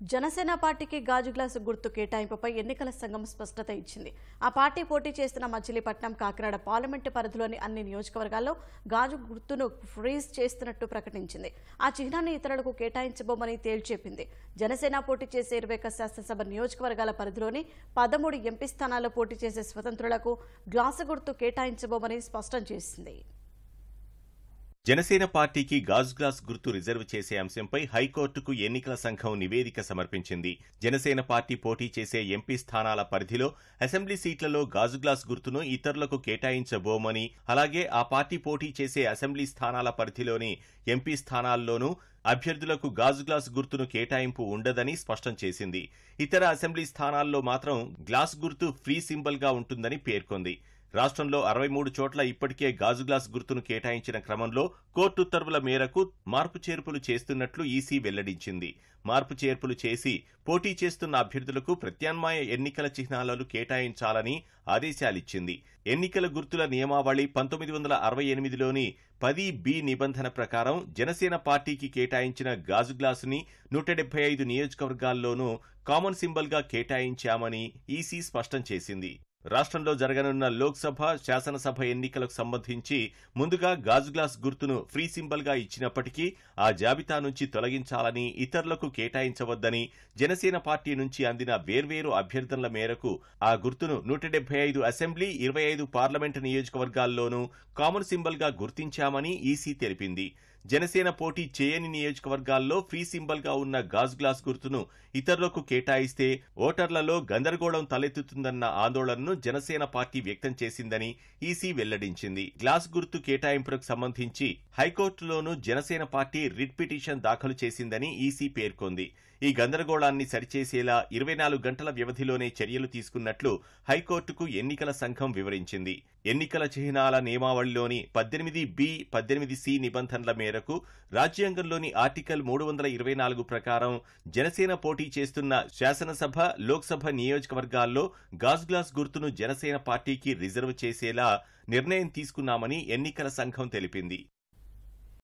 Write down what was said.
జనసేన పార్టీకి గాజు గ్లాసు గుర్తు కేటాయింపుపై ఎన్నికల సంఘం స్పష్టత ఇచ్చింది. ఆ పార్టీ పోటీ చేస్తున్న మచిలీపట్నం, కాకినాడ పార్లమెంటు పరిధిలోని అన్ని నియోజకవర్గాల్లో గాజు గుర్తును ఫ్రీజ్ చేస్తున్నట్టు ప్రకటించింది. ఆ చిహ్నాన్ని ఇతరులకు కేటాయించబోమని తేల్చెప్పింది. జనసేన పోటీ చేసే 21 శాసనసభ నియోజకవర్గాల పరిధిలోని 13 ఎంపీ స్థానాల్లో పోటీ చేసే స్వతంత్రులకు గ్లాసు గుర్తు కేటాయించబోమని స్పష్టం చేసింది. జనసేన పార్టీకి గాజు గ్లాస్ గుర్తు రిజర్వ్ చేసే అంశంపై హైకోర్టుకు ఎన్నికల సంఘం నివేదిక సమర్పించింది. జనసేన పార్టీ పోటీ చేసే ఎంపీ స్థానాల పరిధిలో అసెంబ్లీ సీట్లలో గాజు గ్లాస్ గుర్తును ఇతరులకు కేటాయించబోమని, అలాగే ఆ పార్టీ పోటీ చేసే అసెంబ్లీ స్థానాల పరిధిలోని ఎంపీ స్థానాల్లోనూ అభ్యర్థులకు గాజు గ్లాస్ గుర్తును కేటాయింపు ఉండదని స్పష్టం చేసింది. ఇతర అసెంబ్లీ స్థానాల్లో మాత్రం గ్లాస్ గుర్తు ఫ్రీ సింబల్ గా ఉంటుందని పేర్కొంది. రాష్ట్రంలో 63 చోట్ల ఇప్పటికే గాజు గ్లాస్ గుర్తును కేటాయించిన క్రమంలో కోర్టు ఉత్తర్వుల మేరకు మార్పు చేర్పులు చేస్తున్నట్లు ఈసీ వెల్లడించింది. మార్పు చేర్పులు చేసి పోటీ చేస్తున్న అభ్యర్థులకు ప్రత్యామ్నాయ ఎన్నికల చిహ్నాలను కేటాయించాలని ఆదేశాలిచ్చింది. ఎన్నికల గుర్తుల నియమావళి 1968లోని 10B నిబంధన ప్రకారం జనసేన పార్టీకి కేటాయించిన గాజు గ్లాసుని 175 నియోజకవర్గాల్లోనూ కామన్ సింబల్ గా కేటాయించామని ఈసీ స్పష్టం చేసింది. రాష్ట్రంలో జరగనున్న లోక్సభ, శాసనసభ ఎన్నికలకు సంబంధించి ముందుగా గాజు గ్లాస్ గుర్తును ఫ్రీ సింబల్ గా ఇచ్చినప్పటికీ ఆ జాబితా నుంచి తొలగించాలని, ఇతరులకు కేటాయించవద్దని జనసేన పార్టీ నుంచి అందిన వేర్వేరు అభ్యర్థనల మేరకు ఆ గుర్తును 175 అసెంబ్లీ, 25 పార్లమెంటు నియోజకవర్గాల్లోనూ కామన్ సింబల్ గా గుర్తించామని ఈసీ తెలిపింది. జనసేన పోటీ చేయని నియోజకవర్గాల్లో ఫ్రీ సింబల్ గా ఉన్న గాజు గ్లాస్ గుర్తును ఇతరులకు కేటాయిస్తే ఓటర్లలో గందరగోళం తలెత్తుతుందన్న ఆందోళనను జనసేన పార్టీ వ్యక్తం చేసిందని ఈసీ వెల్లడించింది. గ్లాస్ గుర్తు కేటాయింపులకు సంబంధించి హైకోర్టులోనూ జనసేన పార్టీ రిట్ పిటిషన్ దాఖలు చేసిందని ఈసీ పేర్కొంది. ఈ గందరగోళాన్ని సరిచేసేలా 24 గంటల వ్యవధిలోనే చర్యలు తీసుకున్నట్లు హైకోర్టుకు ఎన్నికల సంఘం వివరించింది. ఎన్నికల చిహ్నాల నియమావళిలోని 18B, 18C నిబంధనల మేరకు రాజ్యాంగంలోని ఆర్టికల్ 324 ప్రకారం జనసేన పోటీ చేస్తున్న శాసనసభ, లోక్సభ నియోజకవర్గాల్లో గాజు గ్లాస్ గుర్తును జనసేన పార్టీకి రిజర్వ్ చేసేలా నిర్ణయం తీసుకున్నామని ఎన్నికల సంఘం తెలిపింది.